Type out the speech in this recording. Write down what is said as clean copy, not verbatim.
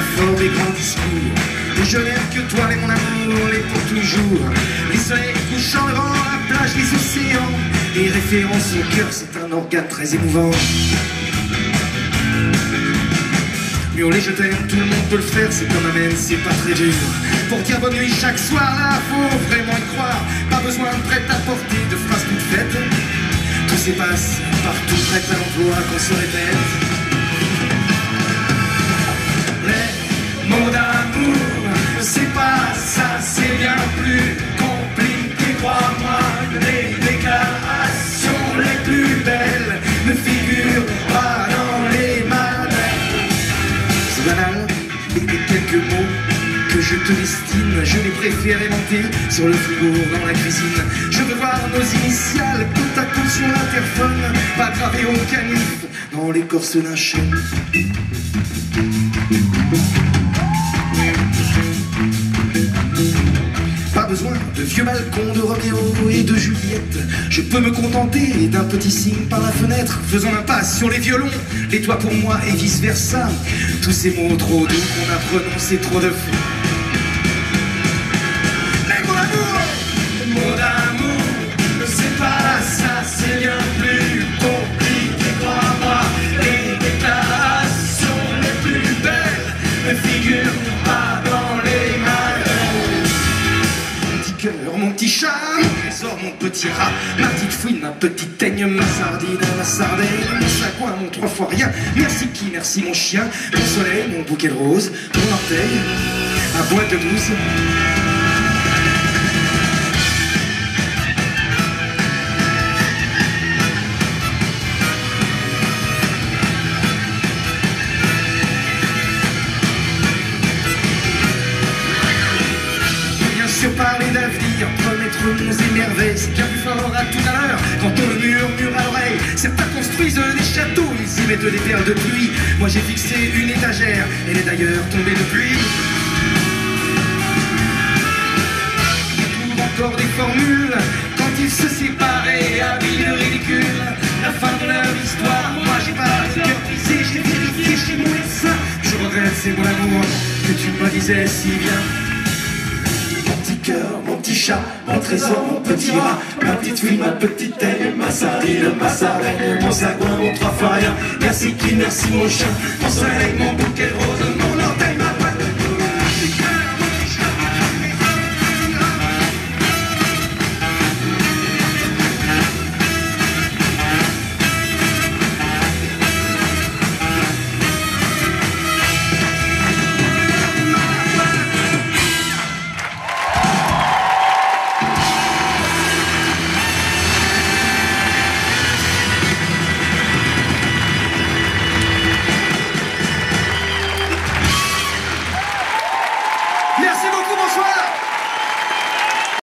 métaphores, des grands discours. Et je n'aime que toi, mais mon amour, les pour toujours. Les soleils couchants devant la plage, les océans. Les références au cœur, c'est un organe très émouvant. Hurler je t'aime, tout le monde peut le faire, c'est comme un même, c'est pas très dur. Pour dire bonne nuit chaque soir, là, faut vraiment y croire. Pas besoin de prêt-à-porter, de phrases toutes faites. Tout s'efface, partout prêt à l'emploi qu'on se répète. Les mots d'amour, c'est pas ça, c'est bien plus compliqué, crois-moi. Les déclarations les plus belles ne figurent pas dans les manuels. C'est banal, et quelques mots que je te destine, je les préfère inventer sur le frigo dans la cuisine. Je veux voir nos initiales côte à côte sur l'interphone, pas gravées au canif dans l'écorce d'un chêne. Pas besoin de vieux balcons de Roméo et de Juliette. Je peux me contenter d'un petit signe par la fenêtre, faisant l'impasse sur les violons, les toits pour moi et vice versa. Tous ces mots trop doux qu'on a prononcés trop de fois. Mots d'amour, c'est pas ça, c'est bien plus compliqué, crois-moi. Les déclarations les plus belles ne figurent pas dans les manuels. Mon petit cœur, mon petit chat, mon trésor, mon petit rat, ma petite fouine, ma petite teigne, ma sardine, ma sardelle, mon sagouin, mon trois fois rien. Merci qui, merci mon chien, mon soleil, mon bouquet de roses, mon orteil, ma boîte de mousse. Parler d'avenir, promettre nos émerveilles, c'est bien plus fort à tout à l'heure quand on le murmure à l'oreille. Certains construisent des châteaux, ils y mettent des perles de pluie. Moi j'ai fixé une étagère, elle est d'ailleurs tombée depuis. Ils trouvent encore des formules quand ils se séparaient, habillent le ridicule. La fin de leur histoire, moi j'ai pas le cœur brisé, j'ai vérifié chez mon médecin. Je regrette, c'est mon amour que tu me disais si bien. Cœur, mon petit chat, mon trésor, mon petit rat, ma petite fille, ma petite teigne, ma sardine, ma sardelle, mon sagouin, mon trois fois rien. Merci qui, merci mon chien, mon soleil, mon bouquet de roses.